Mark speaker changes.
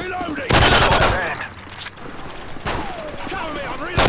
Speaker 1: Reloading!
Speaker 2: Shot at hand.
Speaker 1: Cover me, I'm reloading!